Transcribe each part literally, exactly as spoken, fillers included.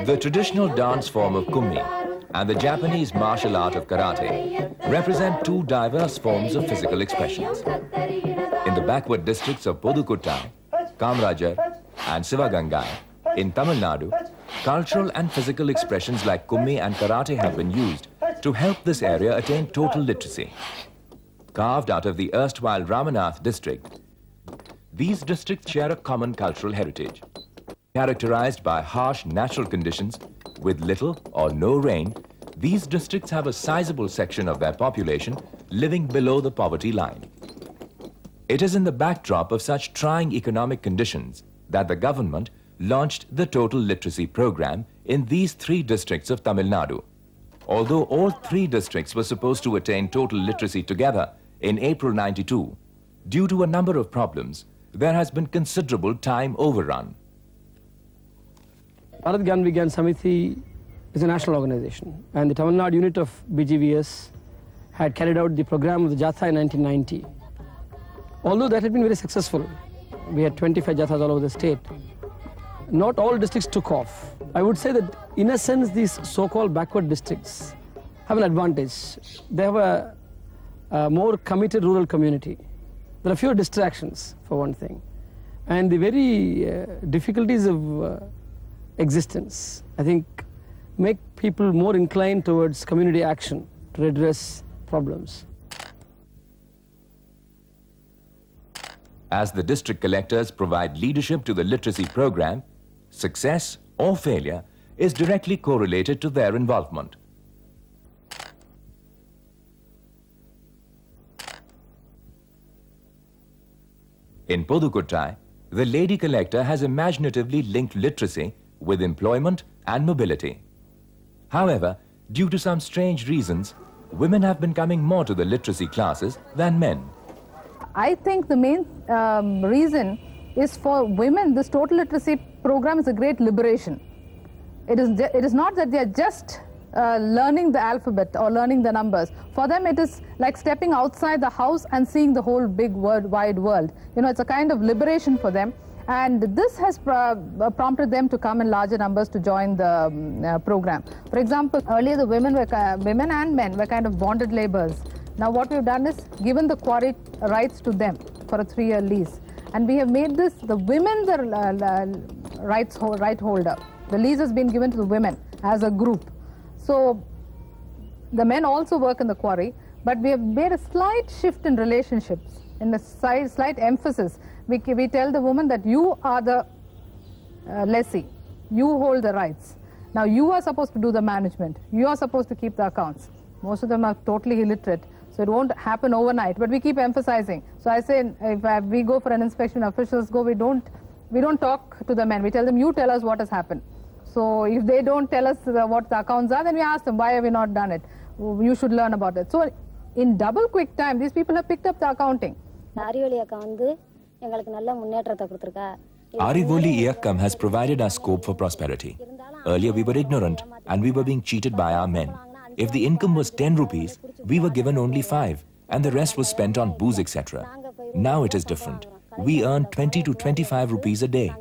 The traditional dance form of Kummi and the Japanese martial art of karate represent two diverse forms of physical expressions. In the backward districts of Pudukkottai, Kamarajar and Sivagangai in Tamil Nadu, cultural and physical expressions like Kummi and karate have been used to help this area attain total literacy. Carved out of the erstwhile Ramanath district, these districts share a common cultural heritage. Characterized by harsh natural conditions with little or no rain, these districts have a sizable section of their population living below the poverty line. It is in the backdrop of such trying economic conditions that the government launched the Total Literacy Program in these three districts of Tamil Nadu. Although all three districts were supposed to attain total literacy together in April ninety-two, due to a number of problems, there has been considerable time overrun. Bharat Gyan Vigyan Samiti is a national organization, and the Tamil Nadu unit of B G V S had carried out the program of the Jatha in nineteen ninety. Although that had been very successful, we had twenty-five Jathas all over the state, not all districts took off. I would say that, in a sense, these so-called backward districts have an advantage. They have a, a more committed rural community. There are fewer distractions, for one thing. And the very uh, difficulties of uh, existence, I think, make people more inclined towards community action to redress problems. As the district collectors provide leadership to the literacy program, success or failure is directly correlated to their involvement. In Pudukkottai, the lady collector has imaginatively linked literacy with employment and mobility. However, due to some strange reasons, women have been coming more to the literacy classes than men. I think the main um, reason is for women, this total literacy program is a great liberation. It is, it is not that they are just uh, learning the alphabet or learning the numbers. For them, it is like stepping outside the house and seeing the whole big world, wide world. You know, it's a kind of liberation for them. And this has pr prompted them to come in larger numbers to join the um, uh, program. For example, earlier the women, were, uh, women and men were kind of bonded laborers. Now what we've done is given the quarry rights to them for a three-year lease. And we have made this, the women the uh, rights ho right holder. The lease has been given to the women as a group. So the men also work in the quarry, but we have made a slight shift in relationships, in a slight, slight emphasis. We, we tell the woman that you are the uh, lessee, you hold the rights. Now you are supposed to do the management, you are supposed to keep the accounts. Most of them are totally illiterate, so it won't happen overnight, but we keep emphasizing. So I say, if uh, we go for an inspection, officials go, we don't, we don't talk to the men, we tell them, you tell us what has happened. So if they don't tell us uh, what the accounts are, then we ask them, why have we not done it? You should learn about it. So in double quick time, these people have picked up the accounting. Arivoli Iyakkam has provided us scope for prosperity. Earlier we were ignorant and we were being cheated by our men. If the income was ten rupees, we were given only five and the rest was spent on booze, et cetera. Now it is different. We earn twenty to twenty-five rupees a day.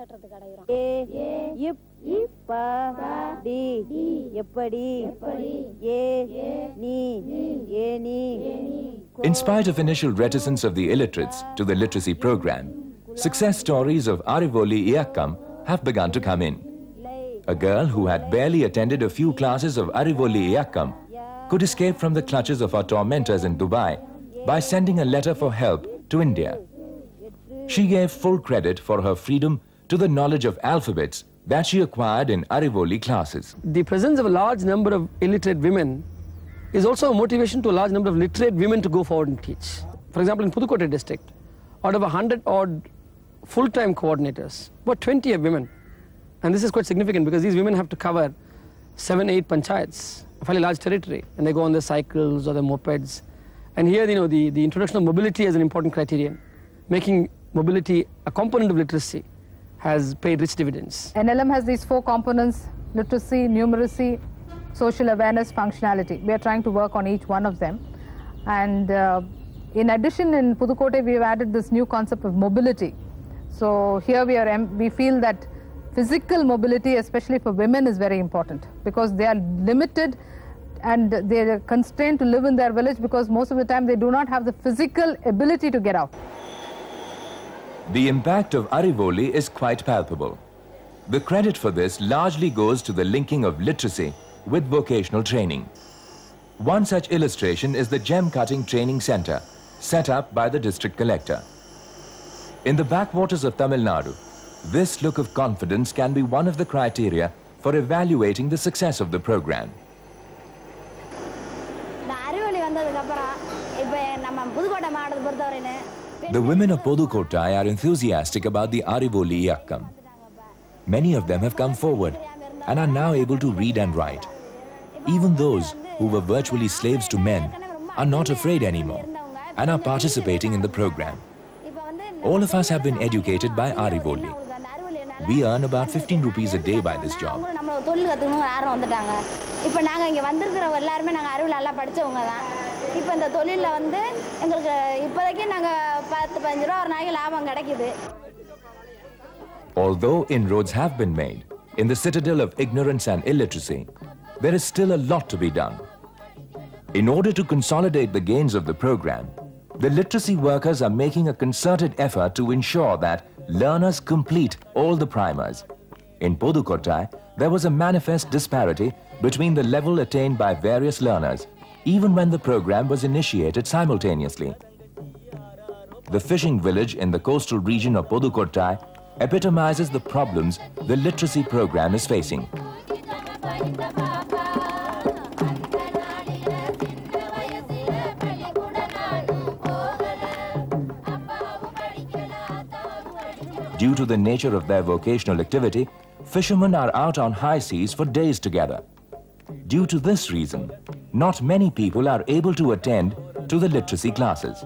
In spite of initial reticence of the illiterates to the literacy program, success stories of Arivoli Iyakkam have begun to come in. A girl who had barely attended a few classes of Arivoli Iyakkam could escape from the clutches of her tormentors in Dubai by sending a letter for help to India. She gave full credit for her freedom to the knowledge of alphabets that she acquired in Arivoli classes. The presence of a large number of illiterate women is also a motivation to a large number of literate women to go forward and teach. For example, in Pudukkottai district, out of a hundred odd full-time coordinators, about twenty are women. And this is quite significant because these women have to cover seven, eight panchayats, a fairly large territory, and they go on their cycles or their mopeds. And here, you know, the, the introduction of mobility as an important criterion, making mobility a component of literacy, has paid rich dividends. N L M has these four components: literacy, numeracy, social awareness, functionality. We are trying to work on each one of them. And uh, in addition, in Pudukkottai, we have added this new concept of mobility. So here we, are, we feel that physical mobility, especially for women, is very important because they are limited and they are constrained to live in their village because most of the time they do not have the physical ability to get out. The impact of Arivoli is quite palpable. The credit for this largely goes to the linking of literacy with vocational training. One such illustration is the gem cutting training center set up by the district collector. In the backwaters of Tamil Nadu, this look of confidence can be one of the criteria for evaluating the success of the program. The women of Pudukkottai are enthusiastic about the Arivoli Iyakkam. Many of them have come forward and are now able to read and write. Even those who were virtually slaves to men are not afraid anymore and are participating in the program. All of us have been educated by Arivoli. We earn about fifteen rupees a day by this job. Although inroads have been made in the citadel of ignorance and illiteracy, there is still a lot to be done. In order to consolidate the gains of the program, the literacy workers are making a concerted effort to ensure that learners complete all the primers. In Pudukkottai, there was a manifest disparity between the level attained by various learners, even when the program was initiated simultaneously. The fishing village in the coastal region of Pudukkottai epitomizes the problems the literacy program is facing. Due to the nature of their vocational activity, fishermen are out on high seas for days together. Due to this reason, not many people are able to attend to the literacy classes.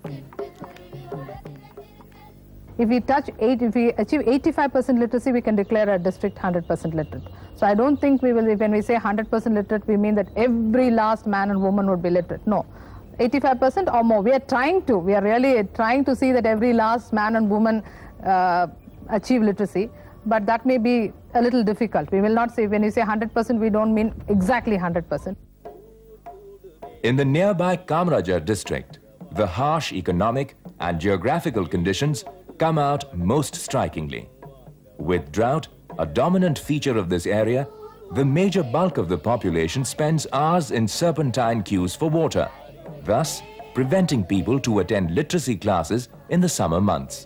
If we touch eight, if we achieve eighty-five percent literacy, we can declare a district one hundred percent literate. So I don't think we will, when we say one hundred percent literate, we mean that every last man and woman would be literate. No, eighty-five percent or more. We are trying to, we are really trying to see that every last man and woman uh, achieve literacy, but that may be a little difficult. We will not say, when you say one hundred percent, we don't mean exactly one hundred percent. In the nearby Kamarajar district, the harsh economic and geographical conditions come out most strikingly. With drought, a dominant feature of this area, the major bulk of the population spends hours in serpentine queues for water, thus preventing people to attend literacy classes in the summer months.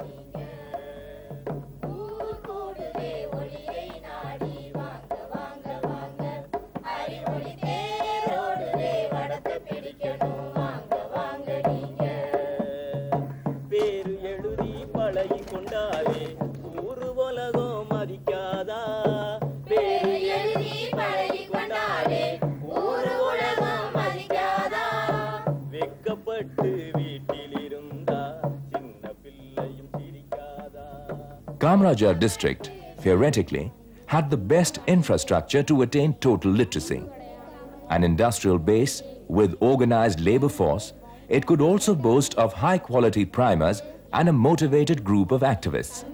Kamarajar district, theoretically, had the best infrastructure to attain total literacy. An industrial base with organized labor force, it could also boast of high-quality primers and a motivated group of activists.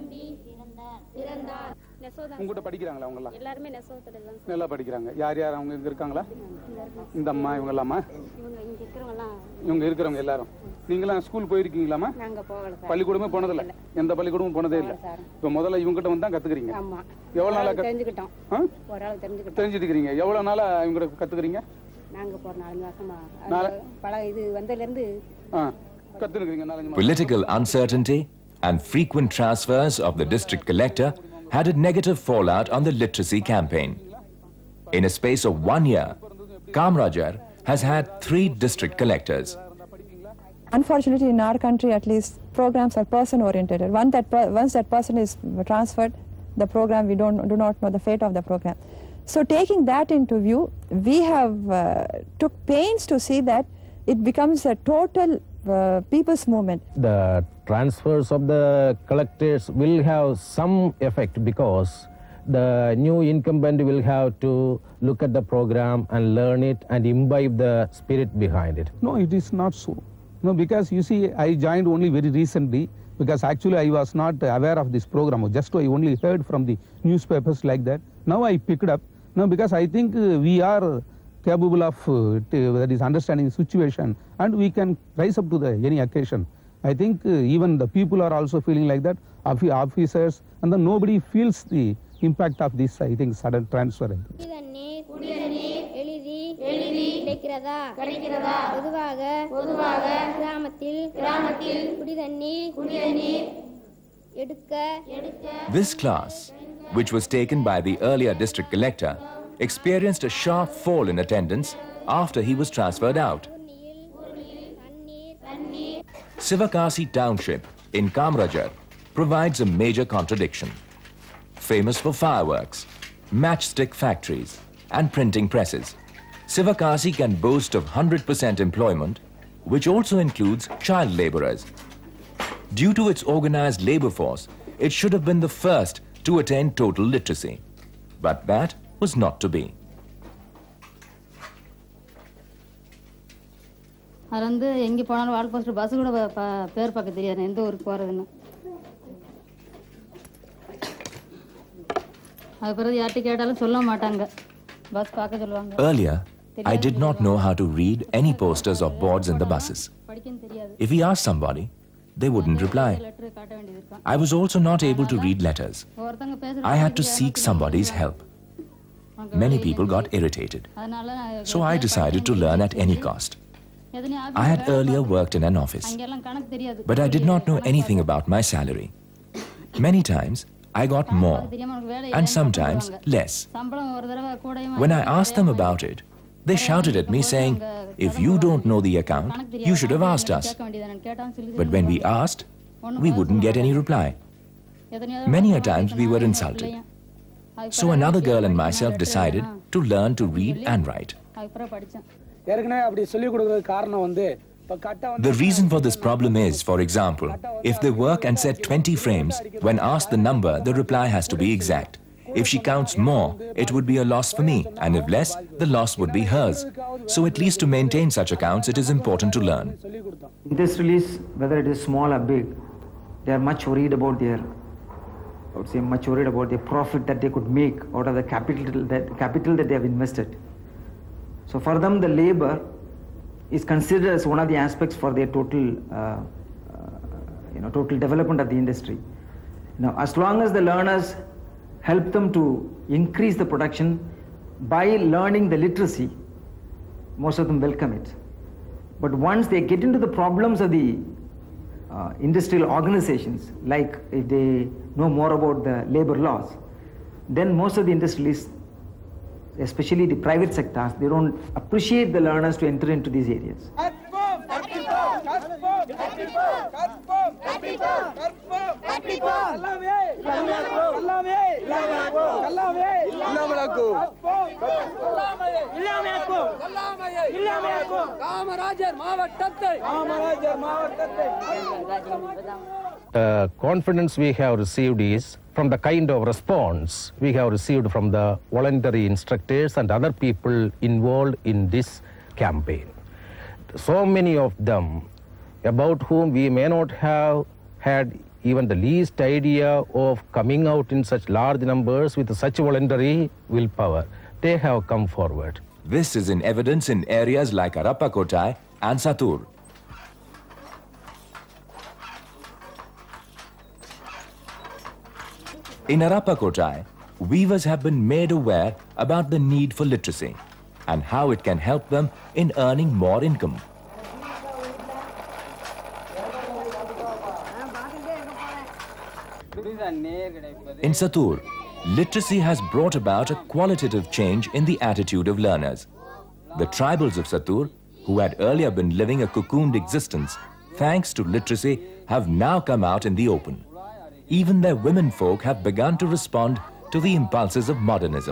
உங்ககிட்ட படிக்கிறாங்களா அவங்கலாம் எல்லாரும் நெசவுத்துல தான் நல்லா படிக்கிறாங்க யார் யார் அவங்க இங்க இருக்காங்களா இந்த அம்மா இவங்க எல்லாமா இவங்க இங்க இருக்கறவங்கலாம் இவங்க இருக்கறவங்க எல்லாரும் நீங்கலாம் ஸ்கூல் போய் இருக்கீங்களாமா நாங்க போகல சார் பள்ளிக்கூடமே போனது இல்ல எந்த பள்ளிக்கூடமும் போனதே இல்ல இப்போ முதல்ல இவங்க கிட்ட வந்து தான் கத்துக்கிறீங்க ஆமா எவ்வளவு நாளா தெரிஞ்சிட்டோம் ஒரு ஆள் தெரிஞ்சிட்டோம் தெரிஞ்சிட்டீங்க எவ்வளவு நாளா இவங்க கிட்ட கத்துக்கிறீங்க நாங்க போற நாலு மாசமா பல இது வந்தல இருந்து கத்துக்கிறீங்க நாலு மாசம் Political uncertainty and frequent transfers of the district collector had a negative fallout on the literacy campaign. In a space of one year, Kamarajar has had three district collectors. Unfortunately, in our country at least, programs are person-oriented. Once that, per once that person is transferred, the program, we don't, do not know the fate of the program. So taking that into view, we have uh, took pains to see that it becomes a total uh, people's movement. The transfers of the collectors will have some effect because the new incumbent will have to look at the program and learn it and imbibe the spirit behind it. No, it is not so. No, because you see, I joined only very recently. because actually I was not aware of this program. Just I only heard from the newspapers like that. Now I picked up. Now because I think uh, we are capable of uh, that is understanding the situation, and we can rise up to the any occasion. I think uh, even the people are also feeling like that, officers, and then nobody feels the impact of this, I think, sudden transfer. This class, which was taken by the earlier district collector, experienced a sharp fall in attendance after he was transferred out. Sivakasi Township in Kamrajar provides a major contradiction. Famous for fireworks, matchstick factories, and printing presses, Sivakasi can boast of one hundred percent employment, which also includes child laborers. Due to its organized labor force, it should have been the first to attain total literacy. But that was not to be. அறந்து எங்கே போனாலும் வால் post bus கூட பேர் பார்க்க தெரியாது எந்த ஊருக்கு போகிறதுன்னு. அது பிறகு யார்கிட்ட கேட்டாலும் சொல்ல மாட்டாங்க, பஸ் பார்க்க சொல்லுவாங்க. Earlier, I did not know how to read any posters or boards in the buses. If we asked somebody, they wouldn't reply. I was also not able to read letters. I had to seek somebody's help. Many people got irritated. So I decided to learn at any cost. I had earlier worked in an office, but I did not know anything about my salary. Many times, I got more, and sometimes less. When I asked them about it, they shouted at me saying, if you don't know the account, you should have asked us. But when we asked, we wouldn't get any reply. Many a times we were insulted. So another girl and myself decided to learn to read and write. The reason for this problem is, for example, if they work and set twenty frames, when asked the number, the reply has to be exact. If she counts more, it would be a loss for me, and if less, the loss would be hers. So at least to maintain such accounts, it is important to learn. In this release, whether it is small or big, they are much worried about their, I would say, much worried about the profit that they could make out of the capital that, capital that they have invested. So for them, the labor is considered as one of the aspects for their total, uh, uh, you know, total development of the industry. Now, as long as the learners help them to increase the production by learning the literacy, most of them welcome it. But once they get into the problems of the uh, industrial organizations, like if they know more about the labor laws, then most of the industrialists, especially the private sectors, they don't appreciate the learners to enter into these areas. Uh, confidence we have received is from the kind of response we have received from the voluntary instructors and other people involved in this campaign. So many of them about whom we may not have had even the least idea of coming out in such large numbers with such voluntary willpower. They have come forward. This is in evidence in areas like Arappakotai and Satur. In Arappakotai, weavers have been made aware about the need for literacy and how it can help them in earning more income. In Satur, literacy has brought about a qualitative change in the attitude of learners. The tribals of Satur, who had earlier been living a cocooned existence, thanks to literacy, have now come out in the open. Even their women folk have begun to respond to the impulses of modernism.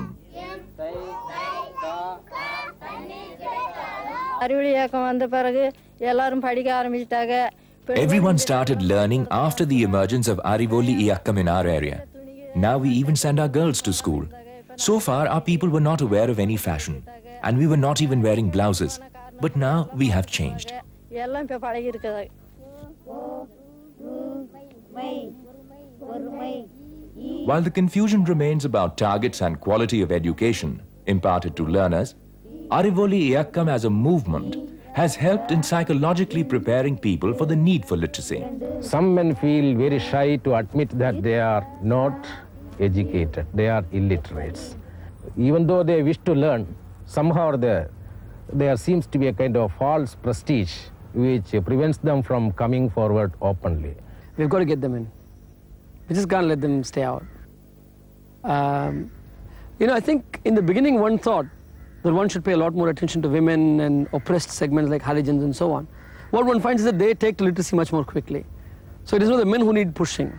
Everyone started learning after the emergence of Arivoli Iyakkam in our area. Now we even send our girls to school. So far, our people were not aware of any fashion, and we were not even wearing blouses. But now we have changed. While the confusion remains about targets and quality of education imparted to learners, Arivoli Iyakkam as a movement has helped in psychologically preparing people for the need for literacy. Some men feel very shy to admit that they are not educated, they are illiterates. Even though they wish to learn, somehow there, there seems to be a kind of false prestige which prevents them from coming forward openly. We've got to get them in. We just can't let them stay out. Um, you know, I think in the beginning one thought that one should pay a lot more attention to women and oppressed segments like Harijans and so on. What one finds is that they take to literacy much more quickly. So it is not the men who need pushing.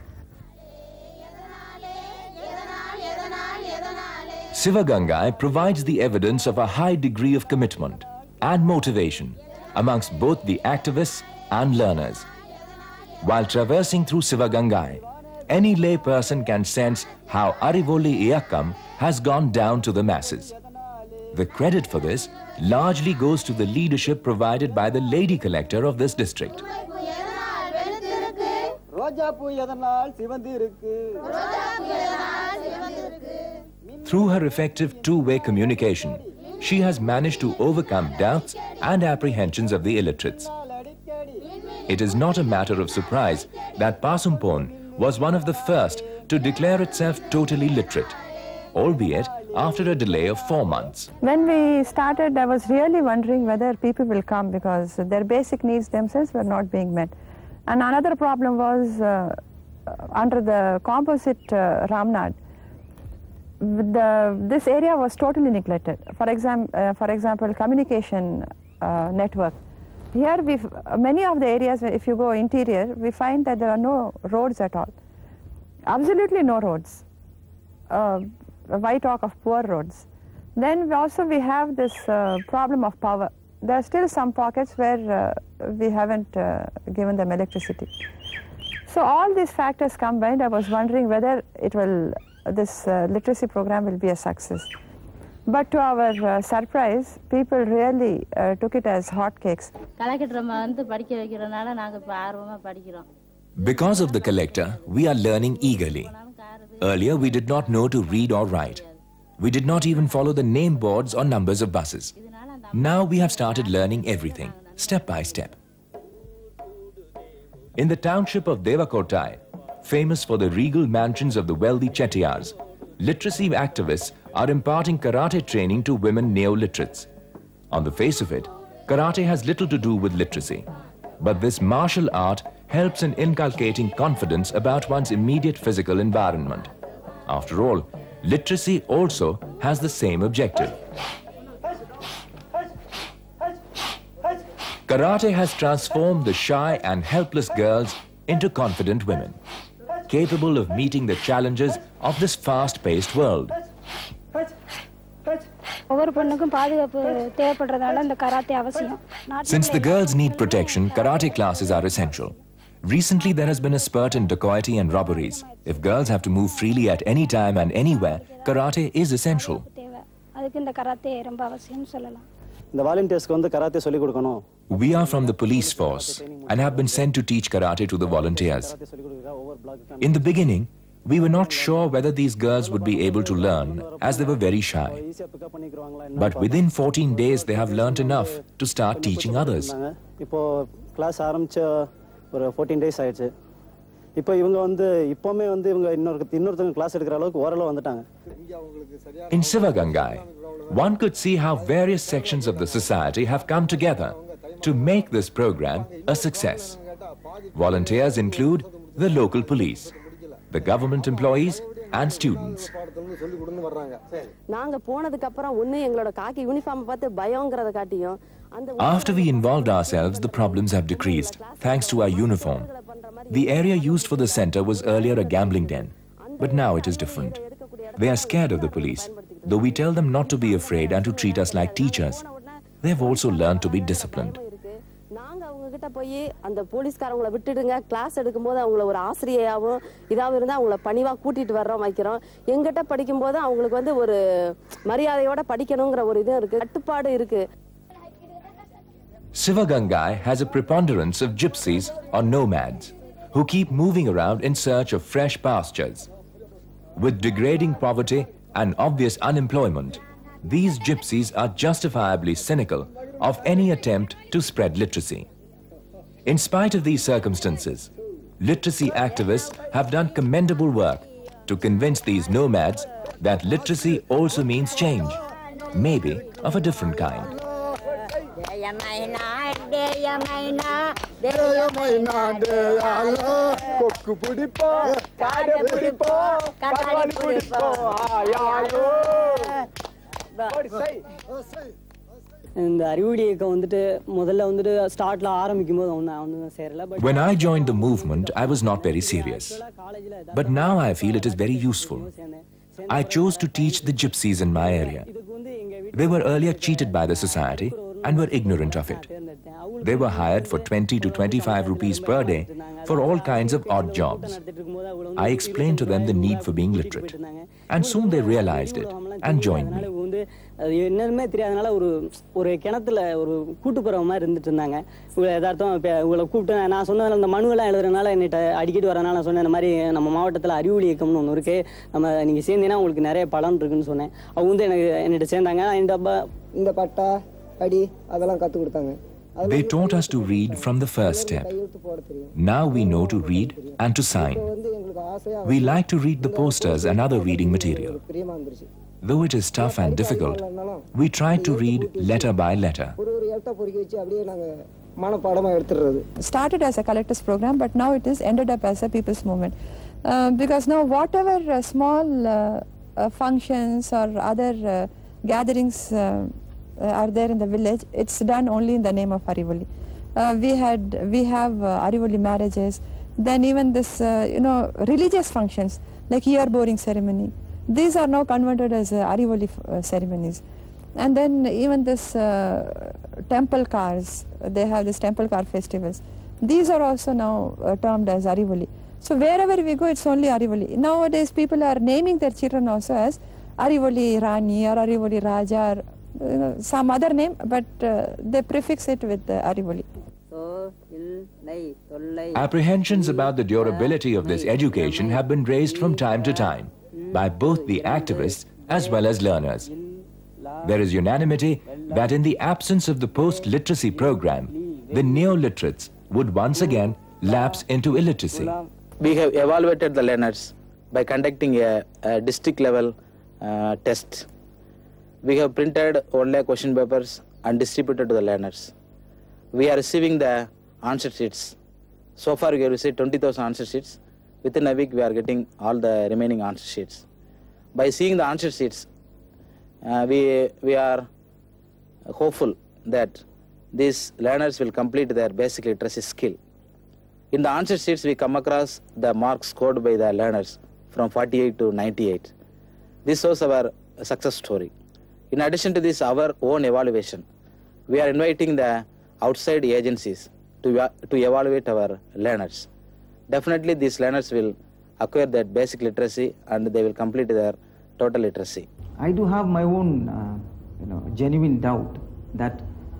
Sivagangai provides the evidence of a high degree of commitment and motivation amongst both the activists and learners. While traversing through Sivagangai, any lay person can sense how Arivoli Iyakkam has gone down to the masses. The credit for this largely goes to the leadership provided by the lady collector of this district. Through her effective two-way communication, she has managed to overcome doubts and apprehensions of the illiterates. It is not a matter of surprise that Pasumpon was one of the first to declare itself totally literate, albeit after a delay of four months. When we started, I was really wondering whether people will come because their basic needs themselves were not being met. And another problem was uh, under the composite uh, Ramnad, the, this area was totally neglected. For, exam, uh, for example, communication uh, network. Here, we've, many of the areas, if you go interior, we find that there are no roads at all. Absolutely no roads. Uh, why talk of poor roads? Then we also we have this uh, problem of power. There are still some pockets where uh, we haven't uh, given them electricity. So all these factors combined, I was wondering whether it will, this uh, literacy program will be a success. But to our uh, surprise, people really uh, took it as hotcakes. Because of the collector, we are learning eagerly. Earlier, we did not know to read or write. We did not even follow the name boards or numbers of buses. Now we have started learning everything, step by step. In the township of Devakotai, famous for the regal mansions of the wealthy Chettiars, literacy activists are imparting karate training to women neo-literates. On the face of it, karate has little to do with literacy. But this martial art helps in inculcating confidence about one's immediate physical environment. After all, literacy also has the same objective. Karate has transformed the shy and helpless girls into confident women, capable of meeting the challenges of this fast-paced world. Since the girls need protection, karate classes are essential. Recently, there has been a spurt in dacoity and robberies. If girls have to move freely at any time and anywhere, karate is essential. We are from the police force and have been sent to teach karate to the volunteers. In the beginning, we were not sure whether these girls would be able to learn as they were very shy. But within fourteen days, they have learnt enough to start teaching others. fourteen days ஆயிடுச்சு. இப்போ இவங்க வந்து இப்போமே வந்து இவங்க இன்னொரு இன்னொருத்தங்க class எடுக்கிற அளவுக்கு ஓரளவு வந்துட்டாங்க. In Sivagangai, one could see how various sections of the society have come together to make this program a success. Volunteers include the local police, the government employees and students. After we involved ourselves, the problems have decreased, thanks to our uniform. The area used for the center was earlier a gambling den, but now it is different. They are scared of the police, though we tell them not to be afraid and to treat us like teachers. They have also learned to be disciplined. போய் அந்த போலீஸ்காரங்களை விட்டுடுங்க class எடுக்கும்போது அவங்கள ஒரு ஆசிரியையாவும் இதாவும் இருந்தா அவங்கள பணிவா கூட்டிட்டு வர்றோம் வைக்கிறோம் எங்கிட்ட படிக்கும்போது அவங்களுக்கு வந்து ஒரு மரியாதையோட படிக்கணும்ங்கற ஒரு இது இருக்கு கட்டுப்பாடு இருக்கு. Sivagangai has a preponderance of gypsies or nomads who keep moving around in search of fresh pastures. With degrading poverty and obvious unemployment, these gypsies are justifiably cynical of any attempt to spread literacy. In spite of these circumstances, literacy activists have done commendable work to convince these nomads that literacy also means change, maybe of a different kind. இந்த அறிவுடி இயக்கம் வந்துட்டு முதல்ல வந்துட்டு ஸ்டார்ட்ல ஆரம்பிக்கும்போது அவன் அவன் சேரல. When I joined the movement, I was not very serious. But now I feel it is very useful. I chose to teach the gypsies in my area. They were earlier cheated by the society and were ignorant of it. They were hired for twenty to twenty-five rupees per day for all kinds of odd jobs. I explained to them the need for being literate, and soon they realized it and joined me. என்னமே தெரியாதனால ஒரு ஒரு கிணத்துல ஒரு கூட்டுப்புற மாதிரி இருந்துட்டு இருந்தாங்க. இவங்க யதார்த்தம் இவங்களை கூப்பிட்டு நான் சொன்னதுல அந்த மனுவெல்லாம் எழுதுறதுனால என்னிட்ட அடிக்கடி வரனால நான் சொன்னேன், இந்த மாதிரி நம்ம மாவட்டத்தில் அறிவுலி இயக்கம்னு ஒன்று இருக்கு, நம்ம நீங்கள் சேர்ந்தீங்கன்னா உங்களுக்கு நிறைய பலன் இருக்குன்னு சொன்னேன். அவங்க வந்து எனக்கு என்னிட்ட சேர்ந்தாங்க. இந்த பட்டா அடி அதெல்லாம் கற்றுக் கொடுத்தாங்க. They taught us to read from the first step. Now we know to read and to sign. We like to read the posters and other reading material. Though it is tough and difficult, we try to read letter by letter. Started as a collectors program, but now it is ended up as a people's movement. Uh, because now whatever uh, small uh, uh, functions or other uh, gatherings uh, uh, are there in the village, it's done only in the name of Arivoli. Uh, we had, we have uh, Arivoli marriages, then even this, uh, you know, religious functions like ear boring ceremony. These are now converted as uh, Arivoli uh, ceremonies. And then even this uh, temple cars, they have this temple car festivals. These are also now uh, termed as Arivoli. So wherever we go, it's only Arivoli. Nowadays, people are naming their children also as Arivoli Rani or Arivoli Raja or you know, some other name, but uh, they prefix it with uh, Arivoli. Apprehensions about the durability of this education have been raised from time to time by both the activists as well as learners. There is unanimity that in the absence of the post-literacy program, the neo-literates would once again lapse into illiteracy. We have evaluated the learners by conducting a, a district level uh, test. We have printed only question papers and distributed to the learners. We are receiving the answer sheets. So far we have received twenty thousand answer sheets. Within a week we are getting all the remaining answer sheets. By seeing the answer sheets, uh, we, we are hopeful that these learners will complete their basic literacy skill. In the answer sheets, we come across the marks scored by the learners from forty-eight to ninety-eight. This shows our success story. In addition to this, our own evaluation, we are inviting the outside agencies to, to evaluate our learners. Definitely, these learners will acquire that basic literacy and they will complete their total literacy. I do have my own uh, you know, genuine doubt that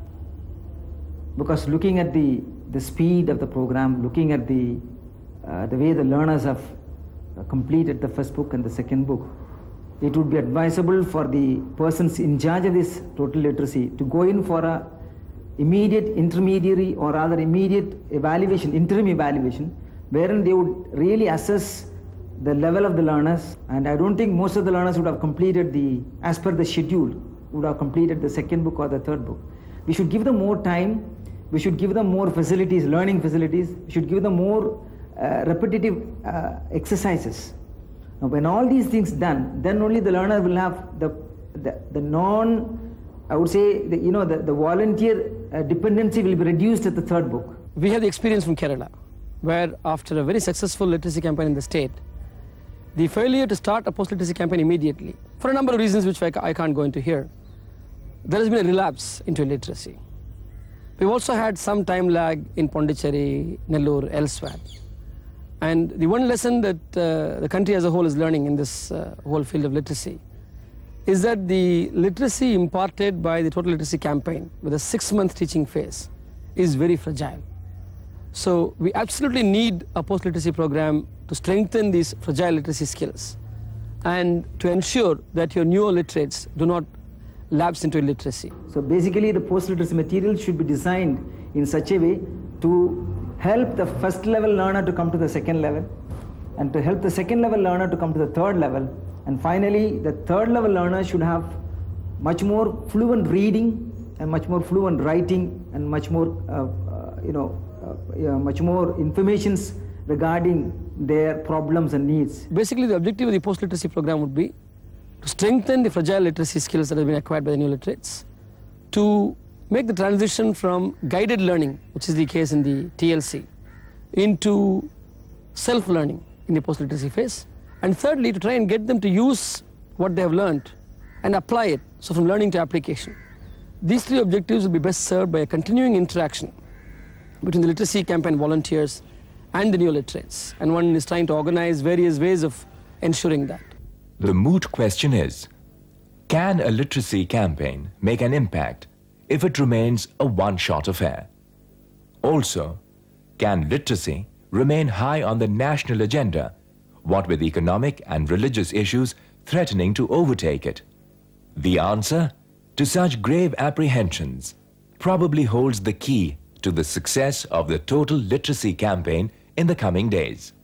because looking at the the speed of the program, looking at the, uh, the way the learners have uh, completed the first book and the second book, it would be advisable for the persons in charge of this total literacy to go in for a immediate intermediary or rather immediate evaluation, interim evaluation, wherein they would really assess the level of the learners. And I don't think most of the learners would have completed the, as per the schedule, would have completed the second book or the third book. We should give them more time. We should give them more facilities, learning facilities. We should give them more uh, repetitive uh, exercises. Now, when all these things done, then only the learner will have the the, the non, I would say, the, you know, the, the volunteer uh, dependency will be reduced at the third book. We have the experience from Kerala, where after a very successful literacy campaign in the state, the failure to start a post-literacy campaign immediately, for a number of reasons which I, I can't go into here, there has been a relapse into illiteracy. We've also had some time lag in Pondicherry, Nellore, elsewhere. And the one lesson that uh, the country as a whole is learning in this uh, whole field of literacy is that the literacy imparted by the total literacy campaign with a six-month teaching phase is very fragile. So we absolutely need a post-literacy program to strengthen these fragile literacy skills and to ensure that your newer literates do not lapse into illiteracy. So basically the post-literacy material should be designed in such a way to help the first level learner to come to the second level, and to help the second level learner to come to the third level, and finally the third level learner should have much more fluent reading and much more fluent writing and much more uh, uh, you know uh, yeah, much more informations regarding their problems and needs. Basically the objective of the post-literacy program would be to strengthen the fragile literacy skills that have been acquired by the new literates, to make the transition from guided learning, which is the case in the T L C, into self-learning in the post-literacy phase, and thirdly to try and get them to use what they have learned and apply it, so from learning to application. These three objectives will be best served by a continuing interaction between the literacy campaign volunteers and the new literates, and one is trying to organize various ways of ensuring that. The moot question is, can a literacy campaign make an impact if it remains a one-shot affair? Also, can literacy remain high on the national agenda, what with economic and religious issues threatening to overtake it? The answer to such grave apprehensions probably holds the key to the success of the total literacy campaign in the coming days.